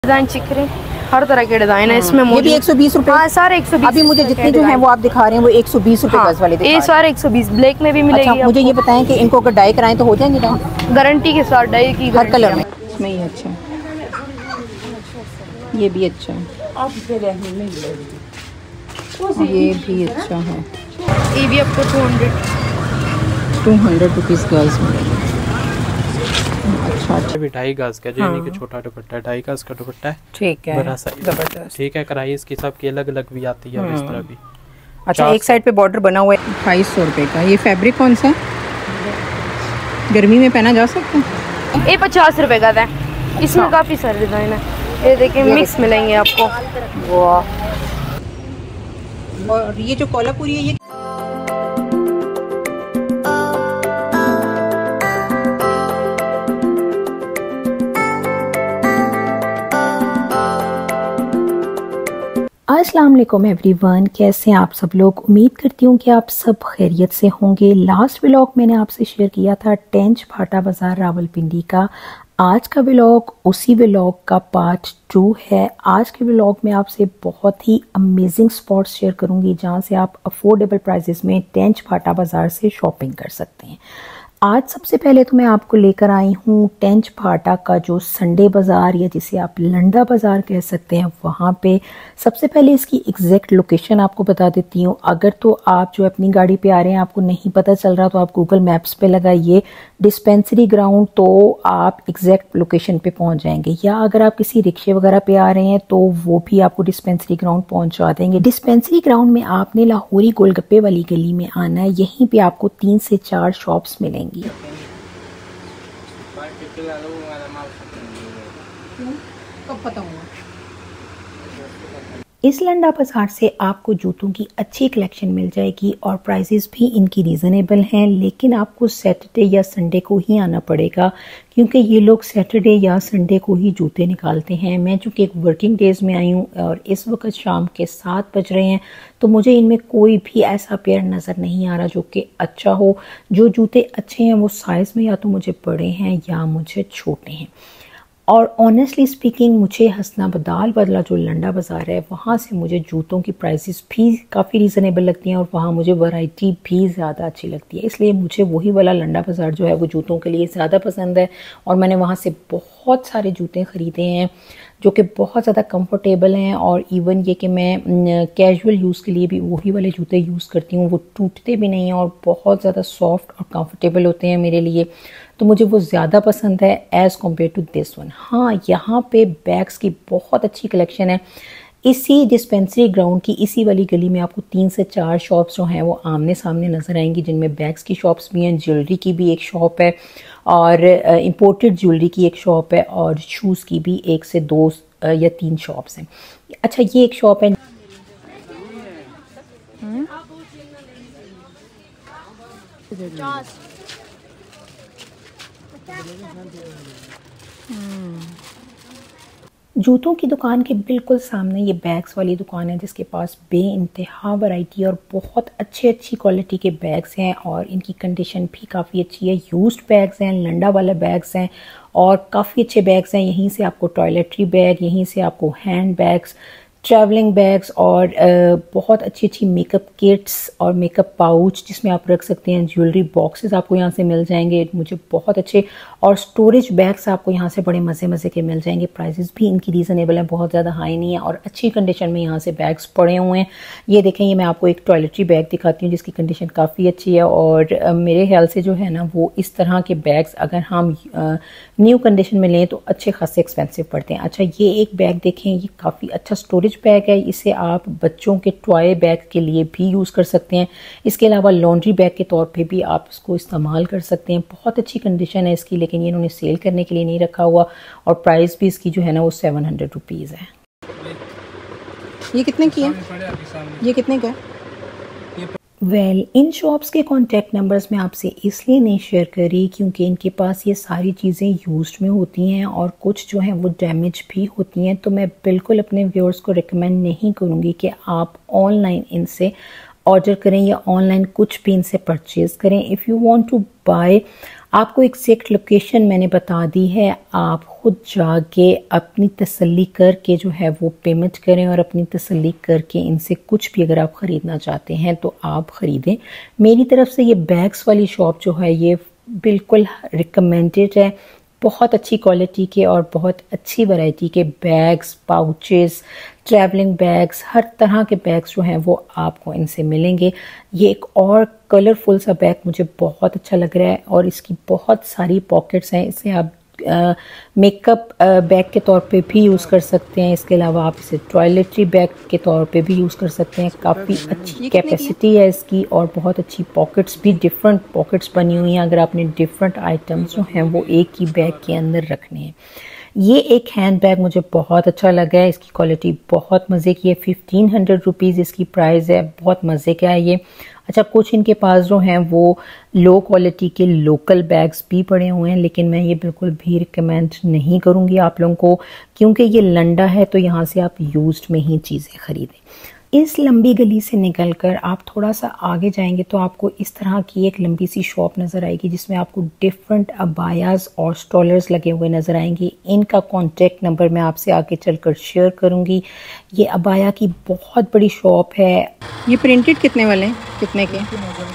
Design चिक रहे, हर तरह के डिजाइन है इसमें। ये भी 120 रुपए। हाँ सारे 120। अभी मुझे जितने जो हैं वो आप दिखा रहे हैं वो 120 रुपए गज वाले दिखा रहे हैं। ये सारे 120 ब्लैक में भी मिलेगी। अच्छा, मुझे ये बताएं कि इनको अगर डाई कराएं तो हो जाएंगे डाई? गारंटी के साथ डाई की, हर कलर में। इसमें ये अच्छा, ये भी अच्छा है, ये भी अच्छा है। ये भी आपको 200 रुपीज़ गर्ल्स मिलेगा। अच्छा भी 2.5 गज का, जो यानी कि छोटा दुपट्टा है, 2.5 गज का दुपट्टा है। ठीक है, बड़ा साइज जबरदस्त। ठीक है, कढ़ाई इसकी सबकी अलग अलग भी आती है, इस तरह भी। अच्छा, एक साइड पे बॉर्डर बना हुआ है। 250 रुपए का। ये फैब्रिक कौन सा? गर्मी में पहना जा सकता है। ये 50 रुपए का है। इसमें काफी सारे डिजाइन है। ये देखिए मिक्स मिलेंगे आपको। वाह। और ये जो कोल्हापुरी है ये अस्सलाम वालेकुम एवरीवन, कैसे हैं आप सब लोग। उम्मीद करती हूँ कि आप सब खैरियत से होंगे। लास्ट व्लॉग मैंने आपसे शेयर किया था टेंच भाटा बाज़ार रावलपिंडी का। आज का व्लॉग उसी व्लॉग का पार्ट 2 है। आज के व्लॉग में आपसे बहुत ही अमेजिंग स्पॉट्स शेयर करूँगी जहाँ से आप अफोर्डेबल प्राइसेस में टेंच भाटा बाज़ार से शॉपिंग कर सकते हैं। आज सबसे पहले तो मैं आपको लेकर आई हूँ टेंच भाटा का जो संडे बाज़ार या जिसे आप लंडा बाज़ार कह सकते हैं, वहाँ पे। सबसे पहले इसकी एग्जैक्ट लोकेशन आपको बता देती हूँ। अगर तो आप जो अपनी गाड़ी पे आ रहे हैं, आपको नहीं पता चल रहा, तो आप गूगल मैप्स पे लगाइए डिस्पेंसरी ग्राउंड, तो आप एग्जैक्ट लोकेशन पे पहुँच जाएंगे। या अगर आप किसी रिक्शे वगैरह पे आ रहे हैं तो वो भी आपको डिस्पेंसरी ग्राउंड पहुँचा देंगे। डिस्पेंसरी ग्राउंड में आपने लाहौरी गोलगप्पे वाली गली में आना है। यहीं पर आपको 3 से 4 शॉप्स मिलेंगी। कब पता हुआ? इस लंडा बाज़ार से आपको जूतों की अच्छी कलेक्शन मिल जाएगी और प्राइसेस भी इनकी रीज़नेबल हैं। लेकिन आपको सैटरडे या संडे को ही आना पड़ेगा क्योंकि ये लोग सैटरडे या संडे को ही जूते निकालते हैं। मैं चूँकि एक वर्किंग डेज़ में आई हूँ और इस वक्त शाम के 7 बज रहे हैं, तो मुझे इनमें कोई भी ऐसा पेयर नज़र नहीं आ रहा जो कि अच्छा हो। जो जूते अच्छे हैं वो साइज़ में या तो मुझे बड़े हैं या मुझे छोटे हैं। और ऑनेस्टली स्पीकिंग, मुझे हसनाबदाल वाला जो लंडा बाज़ार है वहाँ से मुझे जूतों की प्राइसेस भी काफ़ी रीज़नेबल लगती हैं और वहाँ मुझे वैरायटी भी ज़्यादा अच्छी लगती है। इसलिए मुझे वही वाला लंडा बाज़ार जो है वो जूतों के लिए ज़्यादा पसंद है। और मैंने वहाँ से बहुत सारे जूते ख़रीदे हैं जो कि बहुत ज़्यादा कंफर्टेबल हैं। और इवन ये कि मैं कैजुअल यूज़ के लिए भी वही वाले जूते यूज़ करती हूँ। वो टूटते भी नहीं हैं और बहुत ज़्यादा सॉफ्ट और कंफर्टेबल होते हैं मेरे लिए, तो मुझे वो ज़्यादा पसंद है as compare to this one. हाँ, यहाँ पे बैग्स की बहुत अच्छी कलेक्शन है। इसी डिस्पेंसरी ग्राउंड की इसी वाली गली में आपको 3 से 4 शॉप्स जो हैं वो आमने सामने नज़र आएंगी, जिनमें बैग्स की शॉप्स भी हैं, ज्वेलरी की भी एक शॉप है और इम्पोर्टेड ज्वेलरी की एक शॉप है और शूज़ की भी 1 से 2 या 3 शॉप्स हैं। अच्छा, ये एक शॉप है। जूतों की दुकान के बिल्कुल सामने ये बैग्स वाली दुकान है जिसके पास बेइंतहा वैरायटी और बहुत अच्छी क्वालिटी के बैग्स हैं और इनकी कंडीशन भी काफ़ी अच्छी है। यूज्ड बैग्स हैं, लंडा वाले बैग्स हैं और काफ़ी अच्छे बैग्स हैं। यहीं से आपको टॉयलेटरी बैग, यहीं से आपको हैंड बैग्स, ट्रैवलिंग बैग्स और बहुत अच्छी मेकअप किट्स और मेकअप पाउच जिसमें आप रख सकते हैं, ज्वेलरी बॉक्सेस आपको यहाँ से मिल जाएंगे मुझे बहुत अच्छे। और स्टोरेज बैग्स आपको यहाँ से बड़े मज़े के मिल जाएंगे। प्राइसेस भी इनकी रीज़नेबल है, बहुत ज़्यादा हाई नहीं है और अच्छी कंडीशन में यहाँ से बैग्स पड़े हुए हैं। ये देखें, ये मैं आपको एक टॉयलेटरी बैग दिखाती हूँ जिसकी कंडीशन काफ़ी अच्छी है। और मेरे ख्याल से जो है ना, वो इस तरह के बैग्स अगर हम न्यू कंडीशन में लें तो अच्छे खासे एक्सपेंसिव पड़ते हैं। अच्छा, ये एक बैग देखें, ये काफ़ी अच्छा स्टोरेज बैग है। इसे आप बच्चों के टॉय बैग के लिए भी यूज़ कर सकते हैं। इसके अलावा लॉन्ड्री बैग के तौर पे भी आप इसको इस्तेमाल कर सकते हैं। बहुत अच्छी कंडीशन है इसकी, लेकिन ये इन्होंने सेल करने के लिए नहीं रखा हुआ और प्राइस भी इसकी जो है ना वो 700 रुपीज़ है। ये कितने की है? ये कितने का? इन शॉप्स के कॉन्टैक्ट नंबर्स मैं आपसे इसलिए नहीं शेयर कर रही क्योंकि इनके पास ये सारी चीज़ें यूज्ड में होती हैं और कुछ जो हैं वो डैमेज भी होती हैं। तो मैं बिल्कुल अपने व्यूअर्स को रिकमेंड नहीं करूँगी कि आप ऑनलाइन इनसे ऑर्डर करें या ऑनलाइन कुछ भी इनसे परचेज़ करें। If you want to buy आपको एग्जैक्ट लोकेशन मैंने बता दी है, आप खुद जाके अपनी तसल्ली करके जो है वो पेमेंट करें और अपनी तसल्ली करके इनसे कुछ भी अगर आप ख़रीदना चाहते हैं तो आप ख़रीदें। मेरी तरफ से ये बैग्स वाली शॉप जो है ये बिल्कुल रिकमेंडेड है। बहुत अच्छी क्वालिटी के और बहुत अच्छी वैरायटी के बैग्स, पाउचेस, ट्रैवलिंग बैग्स, हर तरह के बैग्स जो हैं वो आपको इनसे मिलेंगे। ये एक और कलरफुल सा बैग मुझे बहुत अच्छा लग रहा है और इसकी बहुत सारी पॉकेट्स हैं। इसे आप मेकअप बैग के तौर पे भी यूज़ कर सकते हैं। इसके अलावा आप इसे टॉयलेटरी बैग के तौर पे भी यूज़ कर सकते हैं। काफ़ी अच्छी कैपेसिटी है इसकी और बहुत अच्छी पॉकेट्स भी, डिफरेंट पॉकेट्स बनी हुई हैं अगर आपने डिफरेंट आइटम्स जो हैं वो एक ही बैग के अंदर रखने हैं। ये एक हैंड बैग मुझे बहुत अच्छा लगा है। इसकी क्वालिटी बहुत मज़े की है। 1500 रुपीज़ इसकी प्राइस है। बहुत मज़े का है ये। अच्छा, कुछ इनके पास जो हैं वो लो क्वालिटी के लोकल बैग्स भी पड़े हुए हैं, लेकिन मैं ये बिल्कुल भी रिकमेंड नहीं करूँगी आप लोगों को, क्योंकि ये लंडा है तो यहाँ से आप यूज्ड में ही चीज़ें ख़रीदें। इस लंबी गली से निकलकर आप थोड़ा सा आगे जाएंगे तो आपको इस तरह की एक लंबी सी शॉप नज़र आएगी जिसमें आपको डिफरेंट अबायास और स्टॉलर्स लगे हुए नज़र आएंगे। इनका कॉन्टेक्ट नंबर मैं आपसे आगे चलकर शेयर करूँगी। ये अबाया की बहुत बड़ी शॉप है। ये प्रिंटेड कितने वाले हैं, कितने के?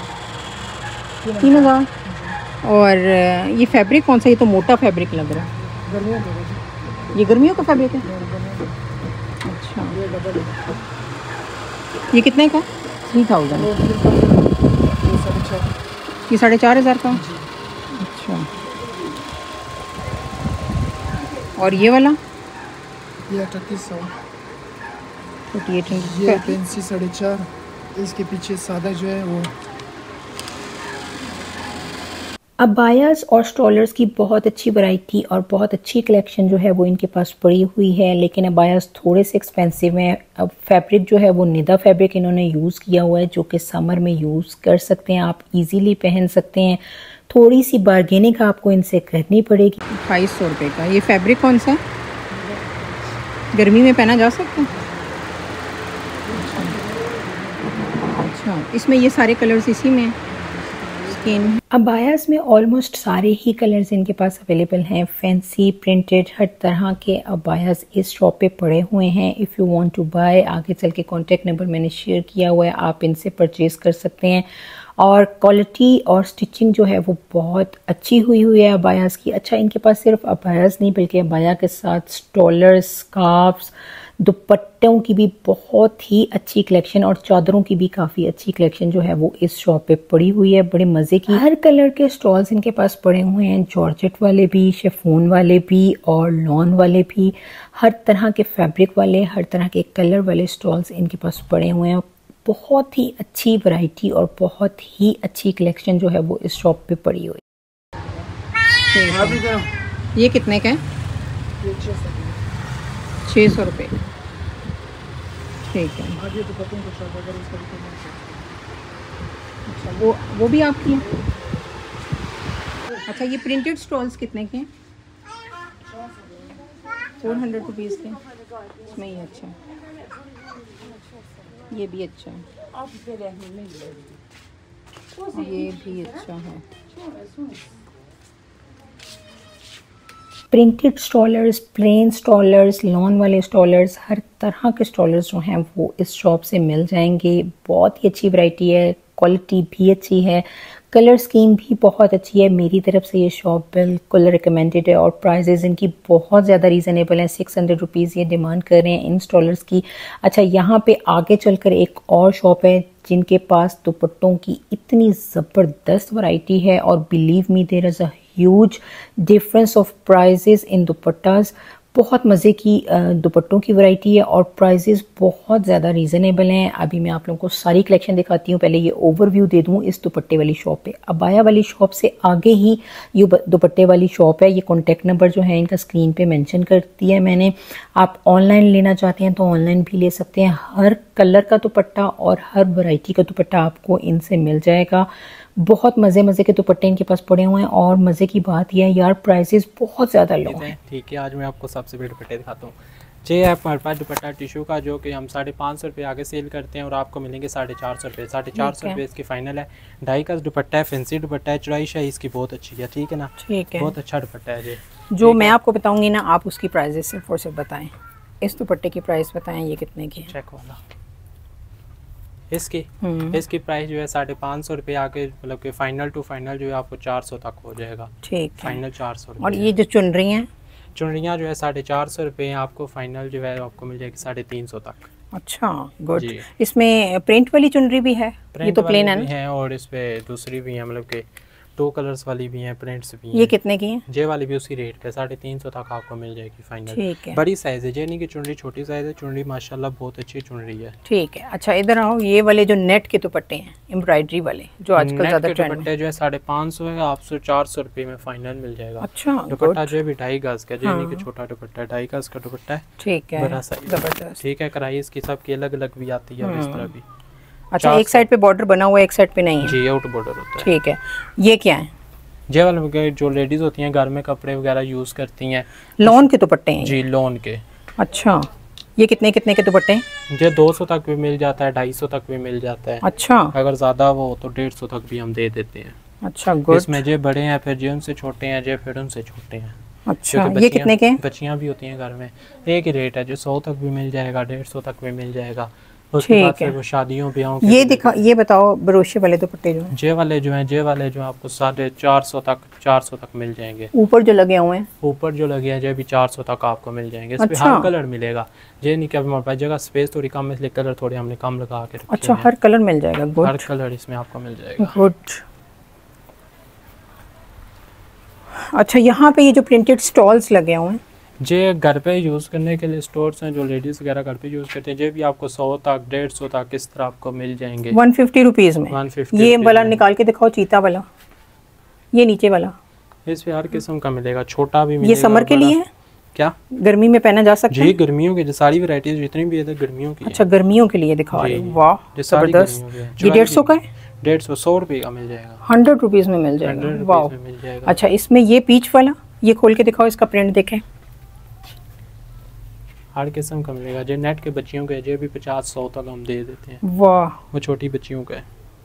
3000। और ये फैब्रिक कौन सा? ये तो मोटा फैब्रिक लग रहा है। ये गर्मियों का फैब्रिक है। अच्छा, ये कितने का? 3000। ये 4500 का। अच्छा, और ये वाला? ये 3800। ये फैंसी 4.5। इसके पीछे सादा जो है वो। अबायास और स्टॉलर्स की बहुत अच्छी वैरायटी और बहुत अच्छी कलेक्शन जो है वो इनके पास पड़ी हुई है, लेकिन अबायास थोड़े से एक्सपेंसिव हैं। अब फैब्रिक जो है वो निदा फैब्रिक इन्होंने यूज़ किया हुआ है, जो कि समर में यूज़ कर सकते हैं, आप इजीली पहन सकते हैं। थोड़ी सी बार्गेनिंग आपको इनसे करनी पड़ेगी। 2200 रुपये का। ये फैब्रिक कौन सा है? गर्मी में पहना जा सकता है। अच्छा, इसमें ये सारे कलर्स इसी में हैं। अबायास में ऑलमोस्ट सारे ही कलर्स इनके पास अवेलेबल हैं। फैंसी, प्रिंटेड, हर तरह के अबायास इस शॉप पे पड़े हुए हैं। If you want to buy, आगे चल के कॉन्टेक्ट नंबर मैंने शेयर किया हुआ है, आप इनसे परचेज कर सकते हैं। और क्वालिटी और स्टिचिंग जो है वो बहुत अच्छी हुई है अबायास की। अच्छा, इनके पास सिर्फ अबायास नहीं बल्कि अबाया के साथ स्टॉलर्स, स्कार्फ्स, दुपट्टों की भी बहुत ही अच्छी कलेक्शन और चादरों की भी काफ़ी अच्छी कलेक्शन जो है वो इस शॉप पे पड़ी हुई है। बड़े मज़े की हर कलर के स्टॉल्स इनके पास पड़े हुए हैं। जॉर्जेट वाले भी, शिफॉन वाले भी और लॉन वाले भी, हर तरह के फैब्रिक वाले, हर तरह के कलर वाले स्टॉल्स इनके पास पड़े हुए हैं। बहुत ही अच्छी वैरायटी और बहुत ही अच्छी कलेक्शन जो है वो इस शॉप पे पड़ी हुई है। ये कितने का है? 600 रुपये। ठीक है। अच्छा, वो भी आपकी है? अच्छा, ये प्रिंटेड स्टॉल्स कितने के हैं? 400 रुपीज़ के। इसमें ये अच्छा है, ये भी अच्छा है, ये भी अच्छा है। Printed stoles, plain stoles, lawn वाले स्टॉलर्स, हर तरह के स्टॉलर्स जो हैं वो इस शॉप से मिल जाएंगे। बहुत ही अच्छी वैरायटी है, क्वालिटी भी अच्छी है, कलर स्कीम भी बहुत अच्छी है। मेरी तरफ से ये शॉप बिल्कुल रिकमेंडेड है और प्राइजेज़ इनकी बहुत ज़्यादा रीज़नेबल हैं। 600 रुपीज़ ये डिमांड कर रहे हैं इन स्टॉलर्स की। अच्छा, यहाँ पे आगे चलकर एक और शॉप है जिनके पास दुपट्टों की इतनी ज़बरदस्त वैरायटी है और believe me there is a huge difference of prices in dupattas. बहुत मज़े की दुपट्टों की वैरायटी है और प्राइजेस बहुत ज़्यादा रीज़नेबल हैं। अभी मैं आप लोगों को सारी कलेक्शन दिखाती हूँ। पहले ये ओवरव्यू दे दूँ इस दुपट्टे वाली शॉप पे। अबाया वाली शॉप से आगे ही ये दुपट्टे वाली शॉप है। ये कॉन्टेक्ट नंबर जो है इनका स्क्रीन पे मेंशन कर दिया है मैंने। आप ऑनलाइन लेना चाहते हैं तो ऑनलाइन भी ले सकते हैं। हर कलर का दुपट्टा और हर वैरायटी का दुपट्टा आपको इनसे मिल जाएगा। बहुत मज़े के दुपट्टे इनके पास पड़े हुए हैं और मज़े की बात यह है यार, प्राइसेस बहुत ज़्यादा लो हैं। ठीक है, आज मैं आपको सबसे बड़े दुपट्टे दिखाता हूँ। ये है हमारे पास दुपट्टा टिशू का, जो कि हम 550 रुपये आगे सेल करते हैं और आपको मिलेंगे 450 रुपये। 450 रुपये इसकी फाइनल है। ढाई का दुपट्टा है, फैंसी दुपट्टा है, चौड़ाई शाही इसकी बहुत अच्छी है, ठीक है ना। ठीक है, बहुत अच्छा दुपट्टा है जी। जो मैं आपको बताऊंगी ना, आप उसकी प्राइजेस सिर्फ और सिर्फ बताएं। इस दुपट्टे की प्राइस बताएं, ये कितने की है? चेक वाला इसकी प्राइस जो है 550 रुपये आके, मतलब कि फाइनल टू फाइनल जो है आपको 400 तक हो जाएगा। ठीक है, फाइनल 400 रुपये। और ये जो चुनरी हैं, चुनरियाँ जो है 450 रुपये आपको फाइनल जो है आपको मिल जाएगी 350 तक। अच्छा गुड। जी। इसमें प्रिंट वाली चुनरी भी है? ये तो प्लेन है है और इस पे दूसरी भी है, मतलब कि 2 कलर्स वाली भी हैं, प्रिंट्स भी हैं। ये कितने की है? जे वाली भी उसी रेट पे 350 तक आपको मिल जाएगी फाइनल। ठीक है, बड़ी साइज है, जे नहीं कि चुनरी छोटी साइज है। चुनरी माशाल्लाह बहुत अच्छी चुनरी है। ठीक है। अच्छा इधर आओ, ये वाले जो नेट के दुपट्टे हैं, एम्ब्रॉयडरी वाले, जो आजकल ज्यादा ट्रेंड में। दुपट्टे जो है 550 है, आपसे 400 रुपये में फाइनल मिल जाएगा। अच्छा दुपट्टा जो है भी 2.5 गज का, जे नहीं कि छोटा दुपट्टा है, 2.5 गज का दुपट्टा है। ठीक है, बड़ा साइज, जबरदस्त। ठीक है। कढ़ाई इसकी सबकी अलग अलग भी आती है, इस तरह भी। अच्छा, एक साइड पे बॉर्डर बना हुआ है, एक साइड पे नहीं है? जी, आउट बॉर्डर होता है। ठीक है। ये क्या है? जे वाले जो लेडीज होती हैं घर में कपड़े वगैरह यूज करती हैं, लॉन के दुपट्टे हैं? जी, लोन के। अच्छा, ये कितने कितने के दुपट्टे हैं? जे 200 तक भी मिल जाता है, 250 तक भी मिल जाता है। अच्छा, अगर ज्यादा वो तो 150 तक भी हम दे देते हैं। अच्छा गुड। इसमें जे बड़े हैं, फिर जे उनसे छोटे हैं, जे फिर उनसे छोटे हैं। अच्छा, ये कितने के हैं? बच्चियां भी होती हैं घर में, एक ही रेट है, जो 100 तक भी मिल जाएगा, 150 तक भी मिल जाएगा। उसके बाद ठीक है। फिर वो शादियों ब्याहों ये दिखा, ये बताओ बरोशे वाले दुपट्टे जो हैं, जे वाले जो आपको 450 तक मिल जाएंगे। ऊपर जो लगे हुए हैं? ऊपर जो लगे हैं जे भी 400 तक आपको मिल जाएंगे। इस पे अच्छा। हर कलर मिलेगा। जे नहीं कि हमारे पास जगह स्पेस थोड़ी कम है, इसलिए कलर थोड़े हमने कम लगा के रखे अच्छा, हैं। हर कलर मिल जाएगा। गुड, हर कलर इसमें आपको मिल जाएगा। गुड। अच्छा, यहाँ पे ये जो प्रिंटेड स्टॉल्स लगे हुए हैं, जे घर पे यूज़ करने के लिए स्टोर्स हैं, जो लेडीज़ वगैरह घर पे यूज़ करते हैं, जे भी आपको 100 तक, 150 तक इस तरह आपको मिल जाएंगे 150 रुपीज़ में। 150 ये रुपीज़ वाला में। निकाल के दिखाओ, चीता वाला, ये नीचे वाला। इस पे हर किस्म का मिलेगा, छोटा भी ये मिलेगा। समर के लिए है क्या? गर्मी में पहना जा सकता जी, है? गर्मियों की जो सारी वैरायटीज जितनी भी है गर्मियों की। अच्छा, गर्मियों के लिए दिखा रहे हो। वाह, जबरदस्त। ये 150 का है? 150 रुपये का मिल जाएगा। 100 रुपीज़ में मिल जाएगा। 100 वाह। रुपीज़ में मिल जाएगा। अच्छा, इसमें ये पीच वाला, ये खोल के दिखाओ, इसका प्रिंट देखें। हर किस्म का मिलेगा। जो नेट के बच्चियों के जो भी 50-100 तक हम दे देते हैं। वाह, वो छोटी बच्चियों का है।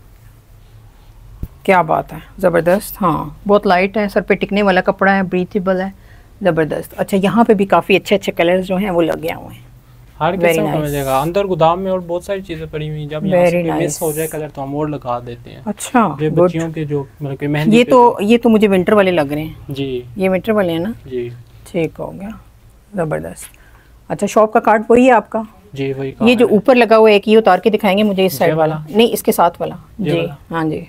क्या बात है, ज़बरदस्त। हाँ, बहुत लाइट है, सर पे टिकने वाला कपड़ा है, ब्रीथेबल है, ज़बरदस्त। अच्छा, यहाँ पे भी काफ़ी अच्छे अच्छे कलर्स जो हैं वो लगे हुए हैं। हर Very किस्म का nice. मिलेगा। अंदर गोदाम में और बहुत सारी चीज़ें पड़ी हुई हैं, जब यहाँ Very से nice. मिस हो जाए कलर तो हम और लगा देते हैं। अच्छा, ये गुड। बच्चियों के जो मतलब कि मेहंदी ये पे तो मुझे विंटर वाले लग रहे हैं। जी ये विंटर वाले हैं ना? जी ठीक हो गया, ज़बरदस्त। अच्छा, शॉप का कार्ड वही है आपका? जी, वही ये जो ऊपर लगा हुआ है, एक ये उतार के दिखाएंगे मुझे, इस ये साइड वाला? वाला नहीं, इसके साथ वाला। ये जी वाला? हाँ जी।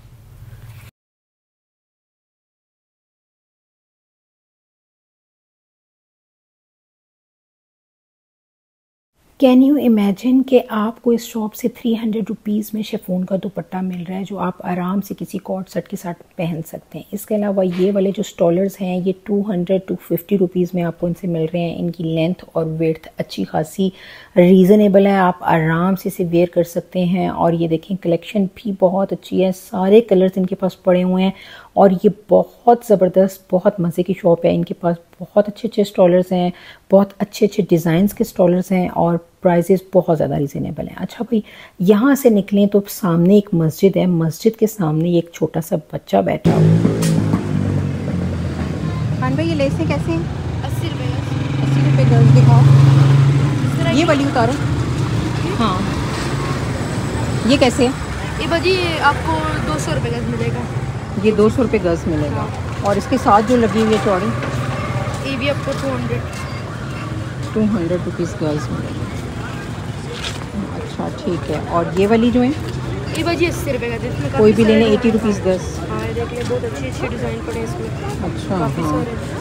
कैन यू इमेजिन कि आपको इस शॉप से 300 रुपीज़ में शिफॉन का दुपट्टा मिल रहा है, जो आप आराम से किसी कॉर्ड सेट के साथ पहन सकते हैं। इसके अलावा ये वाले जो स्टॉलर्स हैं, ये 200-250 रुपीज़ में आपको इनसे मिल रहे हैं। इनकी लेंथ और विड्थ अच्छी खासी रीज़नेबल है, आप आराम से इसे वेयर कर सकते हैं। और ये देखें, कलेक्शन भी बहुत अच्छी है, सारे कलर्स इनके पास पड़े हुए हैं। और ये बहुत ज़बरदस्त, बहुत मज़े की शॉप है। इनके पास बहुत अच्छे अच्छे स्टॉलर्स हैं, बहुत अच्छे अच्छे डिज़ाइंस के स्टॉलर्स हैं, और प्राइसेस बहुत ज़्यादा रीज़नेबल हैं। अच्छा भाई, यहाँ से निकलें तो सामने एक मस्जिद है, मस्जिद के सामने एक छोटा सा बच्चा बैठा हुआ है। खान भाई, ये लेसें कैसे हैं? 80 रुपये। 80 रुपये गर्ल्स दिखाओ। ये वाली उतारो। हाँ, ये कैसे है? ये भाजी आपको 200 रुपये का मिलेगा। ये 200 रुपये गज़ मिलेगा। और इसके साथ जो लगी हुई है चौड़ी, ये भी आपको 200 रुपीज़ गज़ मिलेगा। अच्छा, ठीक है। और ये वाली जो है, ये भाजी 80 रुपये का, जिसमें कोई भी काफ़ी लेने सारे 80 रुपीज़ गज़। हाँ, ये देख लें, बहुत अच्छी अच्छी डिज़ाइन पड़े हैं इसमें। अच्छा, काफ़ी हाँ। सारे।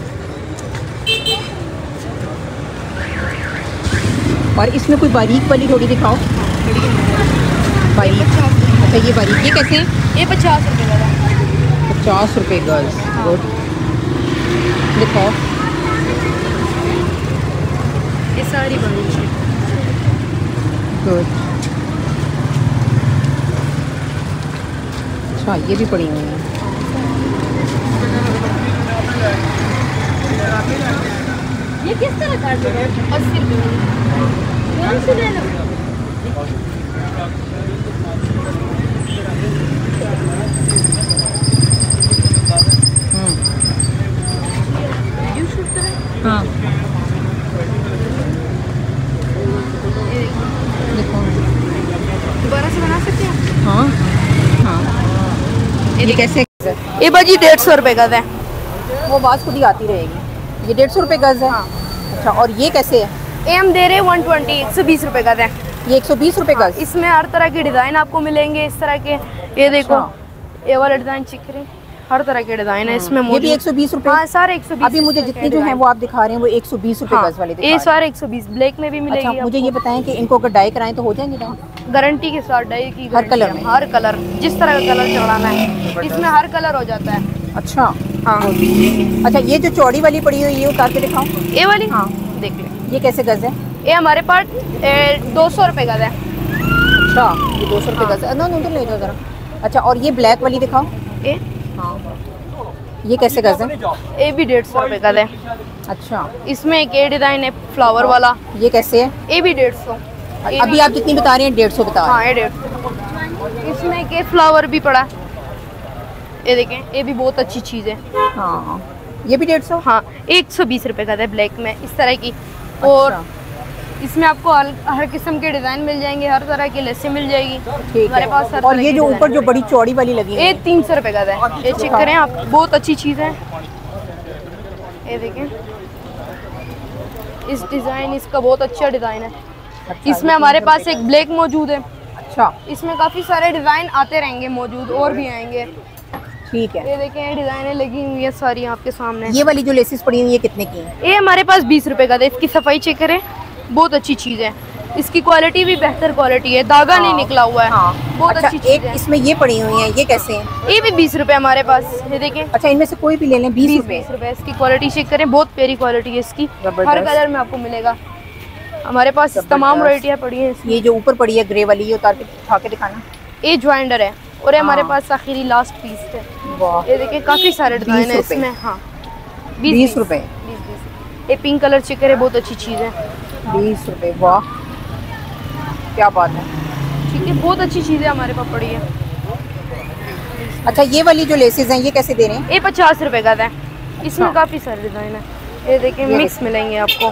और इसमें कोई बारीक वाली थोड़ी दिखाओ। बारीक। अच्छा, ये बारीक, ये कैसे है? ये 50 रुपये का था। 50 रुपये गज़। गुड, दिखाओ। ये सारी बारीक है। गुड। अच्छा, ये भी पड़ी हुई है। ये किस तरह काट दो? 80 रुपये कौन सी ले लो? हाँ दोबारा से बना सकते हैं? हाँ हाँ। ये कैसे? ये बाजी 150 रुपये का है। वो बात खुद ही आती रहेगी। ये 150 रुपये गज है। हाँ। अच्छा, और ये कैसे है? ये हम दे रहे हैं 120, 120 रुपये का है। ये 120 रुपये गज। इसमें हर तरह के डिज़ाइन आपको मिलेंगे इस तरह के। ये देखो, ये वाला डिज़ाइन चिक रहे, हर तरह के डिज़ाइन है इसमें। ये भी 120 रुपये? हाँ, सारे 120। अभी मुझे जितने जो हैं वो आप दिखा रहे हैं वो 120 रुपये गज वाले दिखा रहे ये हैं। सारे 120 ब्लैक में भी मिलेगी। अच्छा, मुझे ये बताएं कि इनको अगर डाई कराएं तो हो जाएंगे ना? गारंटी के साथ डाई की। हर कलर में? हर कलर, जिस तरह का कलर चढ़ाना है इसमें हर कलर हो जाता है। अच्छा हाँ। अच्छा, ये जो चौड़ी वाली पड़ी हुई है ये उतार के दिखाओ। ये वाली? हाँ, देख ले। ये कैसे गज है? ये हमारे पास 200 रुपये का है। अच्छा, ये 200 रुपये गज है। ना उधर ले जाओ जरा। अच्छा, और ये ब्लैक वाली दिखाओ। ये हाँ, ये कैसे गज है? ये भी 150 रुपये का है। अच्छा, इसमें एक ये डिज़ाइन है फ्लावर वाला, ये कैसे है? ये भी 150। अभी आप जितनी बता रहे हैं 150 बता रहे हाँ, ये 150। इसमें एक ये फ्लावर भी पड़ा है, ये देखें, ये भी बहुत अच्छी चीज़ है। हैं। हाँ, ये भी 150। हाँ, 120 रुपये का है ब्लैक में इस तरह की। और इसमें आपको हर किस्म के डिज़ाइन मिल जाएंगे, हर तरह की लेसें मिल जाएगी ठीक हमारे है। पास। और ये जो ऊपर जो बड़ी चौड़ी वाली लगी है ये 300 रुपये का है। ये चेक करें आप, बहुत अच्छी चीज़ है। ये देखें, इस डिज़ाइन, इसका बहुत अच्छा डिज़ाइन है। अच्छा, इसमें हमारे पास एक ब्लैक मौजूद है। अच्छा, इसमें काफ़ी सारे डिज़ाइन आते रहेंगे मौजूद, और भी आएंगे। ठीक है। ये देखें, डिज़ाइनें लगी हुई है सारी आपके सामने। ये वाली जो लेसेस पड़ी हुई है कितने की है? ये हमारे पास 20 रुपये का था। इसकी सफाई चेक करें, बहुत अच्छी चीज़ है। इसकी क्वालिटी भी बेहतर क्वालिटी है, धागा नहीं निकला हुआ है। हाँ। बहुत अच्छा, अच्छी चीज़ एक है। इसमें ये पड़ी हुई है, ये कैसे है? ये भी 20 रुपये हमारे पास। ये देखें, अच्छा, इनमें से कोई भी ले लें 20 रुपये? 20 रुपये। इसकी क्वालिटी चेक करें, बहुत प्यारी क्वालिटी है इसकी। जबरदस्त। हर कलर में आपको मिलेगा हमारे पास। तमाम वैरायटियाँ पड़ी हैं इसकी। ये जो ऊपर पड़ी है ग्रे वाली, ये उतार के उठा के दिखाना। ये ज्वाइंडर है, और ये हमारे हाँ। पास आखिरी लास्ट पीस है। वाह, ये देखिए, काफ़ी सारे डिज़ाइन है 20 रुपये। इसमें। हाँ, 20 रुपये। 20। ये पिंक कलर चेक करें, बहुत अच्छी चीज़ है। 20 रुपये, वाह क्या बात है। ठीक है, बहुत अच्छी चीज़ें हमारे पास पड़ी है। अच्छा, ये वाली जो लेसेस हैं ये कैसे दे रहे हैं? ये 50 रुपये का है। इसमें काफ़ी सारे डिज़ाइन है। ये देखें, मिक्स मिलेंगे आपको।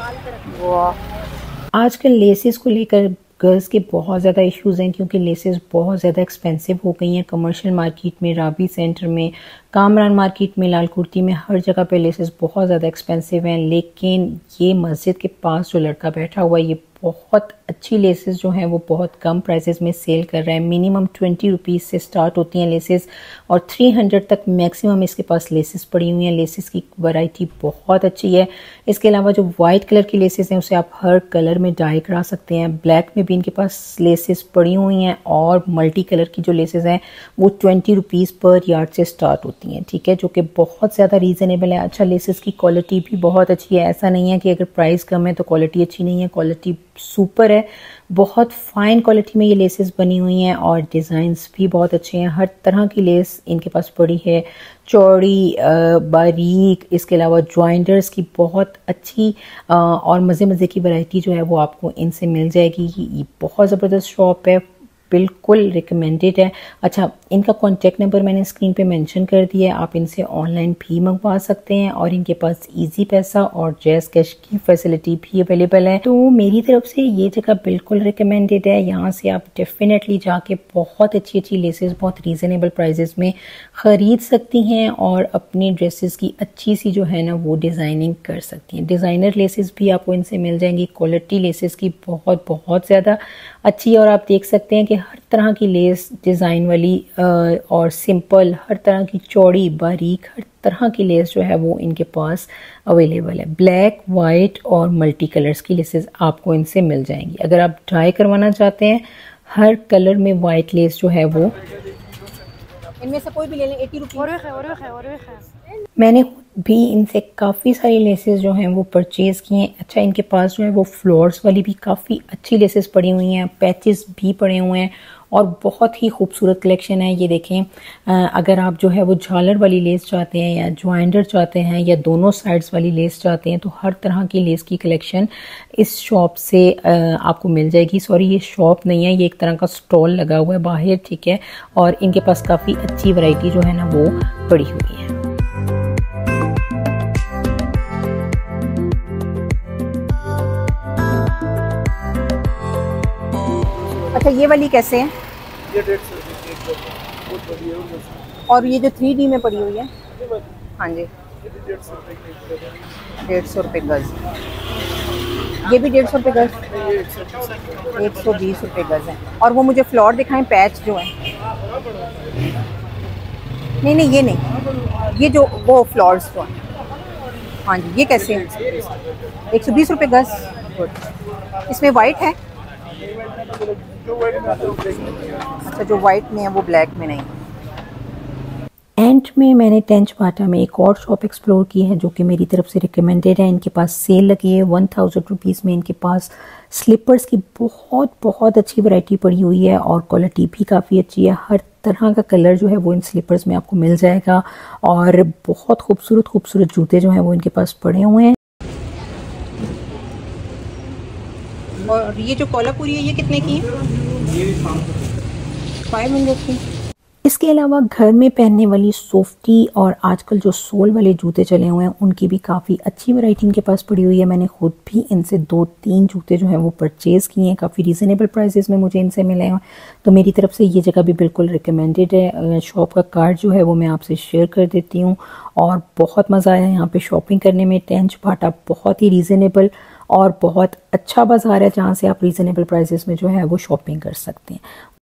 वाह, आजकल लेसेस को लेकर गर्ल्स के बहुत ज़्यादा इश्यूज़ हैं क्योंकि लेसेस बहुत ज़्यादा एक्सपेंसिव हो गई हैं। कमर्शियल मार्केट में, राबी सेंटर में, कामरान मार्केट में, लाल कुर्ती में, हर जगह पे लेसेस बहुत ज़्यादा एक्सपेंसिव हैं। लेकिन ये मस्जिद के पास जो लड़का बैठा हुआ है, ये बहुत अच्छी लेसेस जो हैं वो बहुत कम प्राइसेस में सेल कर रहा है। मिनिमम 20 रुपीज़ से स्टार्ट होती हैं लेसेस, और 300 तक मैक्सिमम इसके पास लेसेस पड़ी हुई हैं। लेसेस की वैरायटी बहुत अच्छी है। इसके अलावा जो वाइट कलर की लेसेस हैं उसे आप हर कलर में डाई करा सकते हैं। ब्लैक में भी इनके पास लेसेस पड़ी हुई हैं, और मल्टी कलर की जो लेसेस हैं वो 20 रुपीज़ पर यार्ड से स्टार्ट होती हैं। ठीक है, जो कि बहुत ज़्यादा रीज़नेबल है। अच्छा, लेसेस की क्वालिटी भी बहुत अच्छी है। ऐसा नहीं है कि अगर प्राइस कम है तो क्वालिटी अच्छी नहीं है, क्वालिटी सुपर है। बहुत फाइन क्वालिटी में ये लेसेस बनी हुई हैं, और डिज़ाइंस भी बहुत अच्छे हैं। हर तरह की लेस इनके पास पड़ी है, चौड़ी, बारीक। इसके अलावा ज्वाइंटर्स की बहुत अच्छी और मज़े की वैरायटी जो है वो आपको इनसे मिल जाएगी। ये बहुत ज़बरदस्त शॉप है, बिल्कुल रिकमेंडेड है। अच्छा, इनका कॉन्टैक्ट नंबर मैंने स्क्रीन पे मेंशन कर दिया है। आप इनसे ऑनलाइन भी मंगवा सकते हैं, और इनके पास इजी पैसा और जैज़ कैश की फैसिलिटी भी अवेलेबल है। तो मेरी तरफ से ये जगह बिल्कुल रिकमेंडेड है। यहाँ से आप डेफिनेटली जाके बहुत अच्छी लेसेस बहुत रीज़नेबल प्राइजेस में ख़रीद सकती हैं, और अपनी ड्रेसेस की अच्छी सी जो है ना वो डिज़ाइनिंग कर सकती हैं। डिज़ाइनर लेसेस भी आपको इनसे मिल जाएंगी। क्वालिटी लेसेस की बहुत ज़्यादा अच्छी है, और आप देख सकते हैं कि हर तरह की लेस डिज़ाइन वाली और सिंपल, हर तरह की चौड़ी, बारीक, हर तरह की लेस जो है वो इनके पास अवेलेबल है। ब्लैक, वाइट और मल्टी कलर्स की लेसेस आपको इनसे मिल जाएंगी। अगर आप ट्राई करवाना चाहते हैं, हर कलर में वाइट लेस जो है वो इनमें से कोई भी ले लें 80 रुपये। मैंने खुद भी इनसे काफ़ी सारी लेसेस जो हैं वो परचेज़ किए हैं। अच्छा, इनके पास जो है वो फ्लोर्स वाली भी काफ़ी अच्छी लेसेस पड़ी हुई हैं, पैचेस भी पड़े हुए हैं और बहुत ही खूबसूरत कलेक्शन है। ये देखें, अगर आप जो है वो झालर वाली लेस चाहते हैं या ज्वाइंडर चाहते हैं या दोनों साइड्स वाली लेस चाहते हैं तो हर तरह की लेस की कलेक्शन इस शॉप से आपको मिल जाएगी। सॉरी, ये शॉप नहीं है, ये एक तरह का स्टॉल लगा हुआ है बाहर, ठीक है। और इनके पास काफ़ी अच्छी वैरायटी जो है ना वो पड़ी हुई है। अच्छा, ये वाली कैसे है? ये 150 बहुत बढ़िया है। और ये जो 3D में पड़ी हुई है? हाँ जी, 150 150 रुपये रुपये गज। ये भी 150 रुपये गज, 120 रुपये गज है। और वो मुझे फ्लोर दिखाएं, पैच जो है। नहीं नहीं, ये नहीं, ये जो वो फ्लोर्स जो हैं। हाँ जी, ये कैसे है? 120 रुपये गज। गुड। इसमें वाइट है? अच्छा, जो वाइट में है वो ब्लैक में नहीं। एंड में मैंने टेंच बाटा में एक और शॉप एक्सप्लोर की है जो कि मेरी तरफ से रिकमेंडेड है। इनके पास सेल लगी है 1000 रुपीज़ में। इनके पास स्लीपर्स की बहुत अच्छी वैरायटी पड़ी हुई है और क्वालिटी भी काफ़ी अच्छी है। हर तरह का कलर जो है वो इन स्लीपर्स में आपको मिल जाएगा और बहुत खूबसूरत जूते जो हैं वो इनके पास पड़े हुए हैं। और ये जो कोल्हापुरी है ये कितने की है? 500 की। इसके अलावा घर में पहनने वाली सोफ्टी और आजकल जो सोल वाले जूते चले हुए हैं उनकी भी काफ़ी अच्छी वैरायटी इनके पास पड़ी हुई है। मैंने खुद भी इनसे 2-3 जूते जो हैं वो परचेज़ किए हैं, काफ़ी रीज़नेबल प्राइसेस में मुझे इनसे मिले हैं। तो मेरी तरफ से ये जगह भी बिल्कुल रिकमेंडेड है। शॉप का कार्ड जो है वो मैं आपसे शेयर कर देती हूँ और बहुत मज़ा आया यहाँ पर शॉपिंग करने में। टेंच बाटा बहुत ही रीज़नेबल और बहुत अच्छा बाज़ार है जहाँ से आप रीज़नेबल प्राइसेस में जो है वो शॉपिंग कर सकते हैं।